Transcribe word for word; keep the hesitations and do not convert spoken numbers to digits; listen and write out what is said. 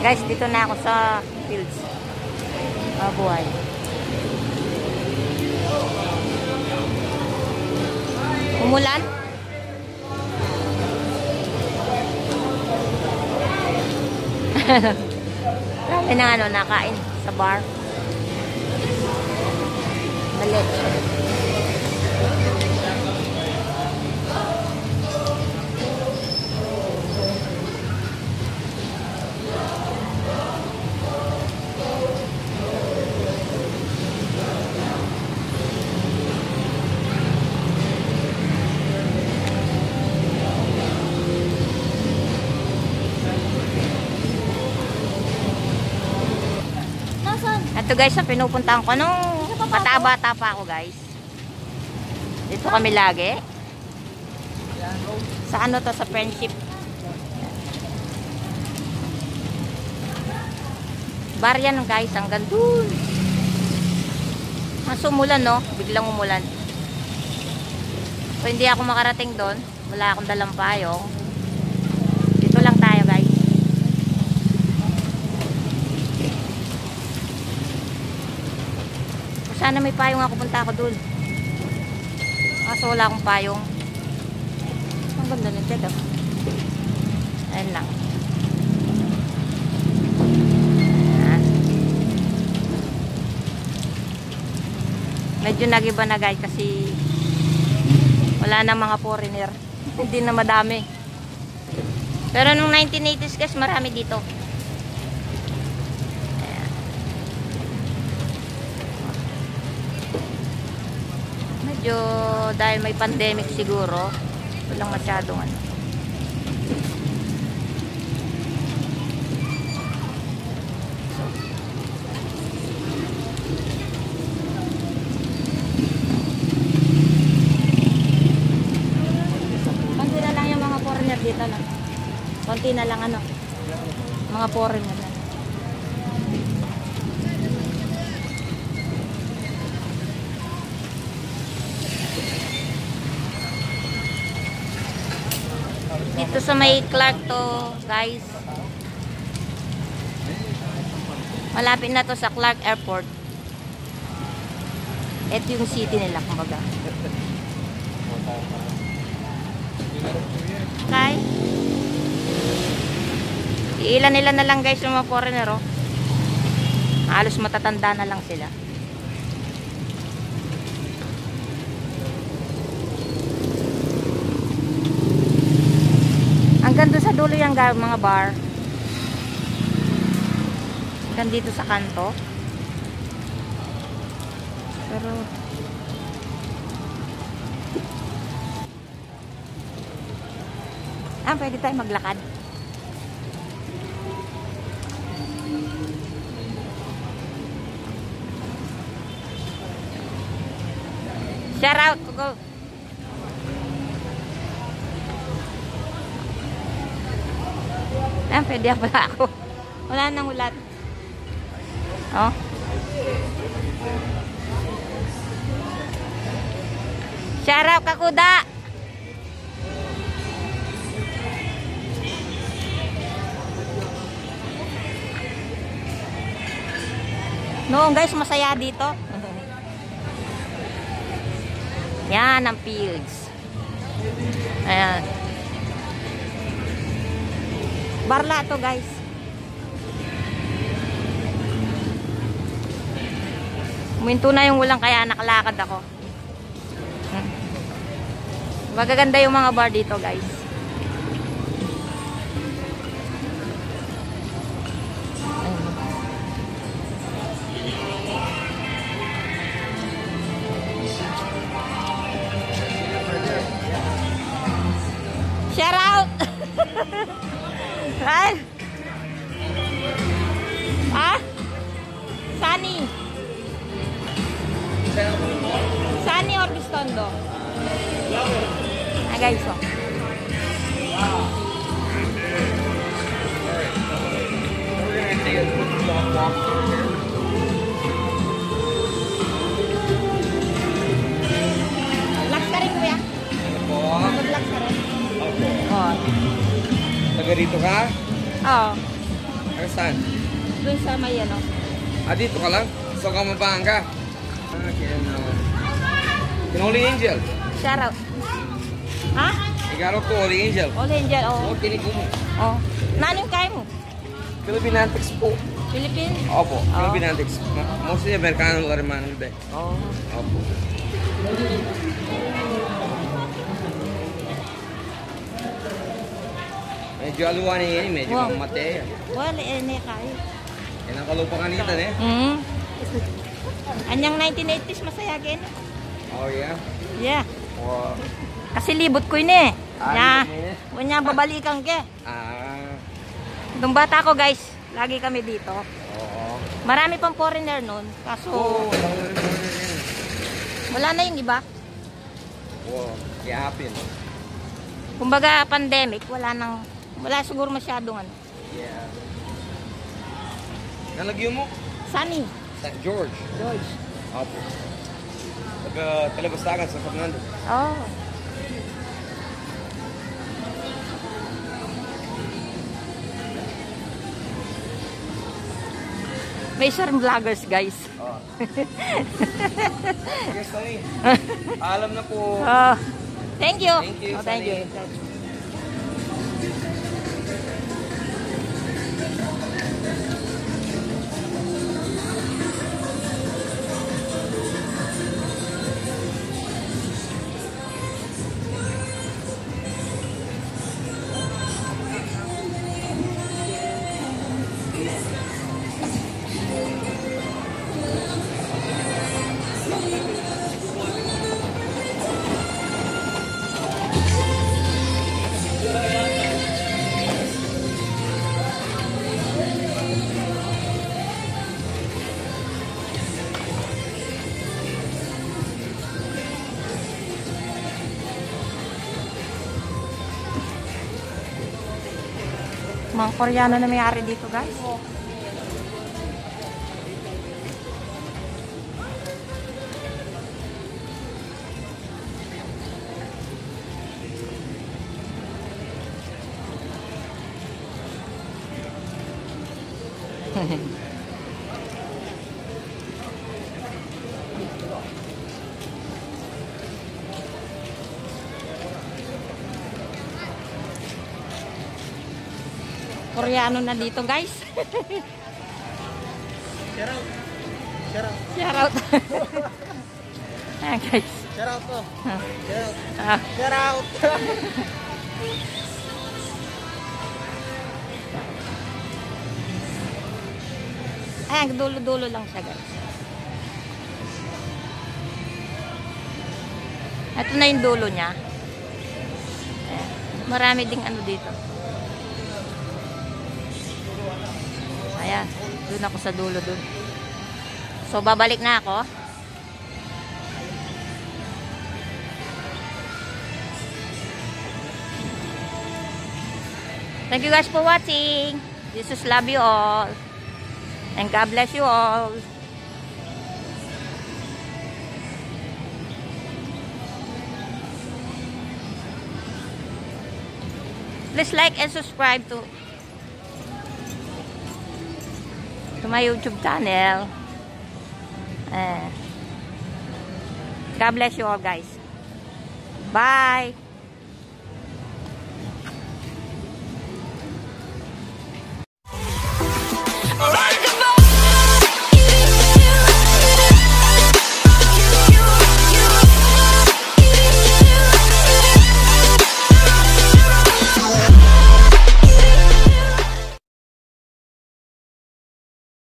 Guys, dito na ako sa fields. Mabuhay. Umulan? Marami na ano, nakain sa bar. Malit. Ito guys, ang pinupuntahan ko nung bata-bata pa ako guys. Dito kami lagi. Sa ano to, sa friendship. Bar yan guys, hanggang dun. Mas umulan no, biglang umulan. So hindi ako makarating doon. Wala akong dalang payong. Dito lang tayo guys. Sana may payong ako, punta ako dun. Kaso wala akong payong. Ang ganda ng ted oh. Ayan lang. Ah. Medyo nagiba na guys kasi wala na mga foreigner. Hindi na madami. Pero nung nineteen eighties guys, marami dito. Medyo dahil may pandemic siguro, walang masyadong ano. So, konti na lang yung mga foreigner dito na. Konti na lang ano. Mga foreigner na. Dito sa may Clark to guys, malapit na to sa Clark Airport. Ito yung city nila kumbaga. Okay, iilan nila na lang guys yung mga foreigner oh. Halos matatanda na lang sila. Hanggang doon sa dulo yung mga bar. Hanggang dito sa kanto. Pero ah, pwede tayo maglakad. Shout out, go. Ayan, pwede pala ako. Wala nang ulat. Oh. Shout out, Kakuda! Noong guys, masaya dito. Yan ang fields. Ayan. Barla to guys. Uminto na yung ulang kaya nakalakad ako. Hmm. Magaganda yung mga bar dito guys. Shout out! Ay! Ah? Sunny. Sunny or Bistondo? Ah guys, oh. Relax ka rin kuya? Relax ka rin? Oo. Taga rito ka? Oo. Ay, Taga saan? Doon sa may ano. Ah, dito ka lang? So, kamabaan ka? Ah, kaya na. Holy Angel. Shout out. Ha? Igaro ko, Holy Angel. Holy Angel, oh. Oh, kinig mo. Oh. Nanong kaya mo? Philippinantics po. Philippines? Opo, Oh. Philippinantics. Mostly Amerikano lang rin man. Oh. Opo. Medyo aluwan niya yan, medyo Wow. mamate. Well, eh, ne kayo. Yan ang kalupa kanita eh. Hmm. Anyang nineteen eighties masaya gin. Oh yeah? Yeah. Wow. Kasi libot ko yun eh. Ah, Na, libot mo yun? wanya babalikan ke. Ah. Nung bata ko guys, lagi kami dito. Oo. Marami pang foreigner noon. Kaso, Oo, wala na rin mga yan. wala na yung iba. Wow, yapin. Kumbaga pandemic, wala nang, wala siguro masyadong ano. Yeah. Nalagyan mo? Sunny. Saint George. George. Opo. Taga Talabastagan sa Fernando. Oh. May isang vloggers guys. Oh. Yes, Tony. Alam na po. Oh. Thank you. Thank you, Oh, thank you. Sunny. Mga Koreano na may-ari dito guys. Koreano na dito guys. Shout out. Shout out. Shout out. Ayan guys. Shout out to. Shout out. Ah. Shout out. Ayan, dulo-dulo lang siya guys. Ito na yung dulo niya. Ayan. Marami ding ano dito. Ayan, doon ako sa dulo doon. So, babalik na ako. Thank you guys for watching. Jesus love you all. And God bless you all. Please like and subscribe to to my YouTube channel. Uh, God bless you all guys. Bye.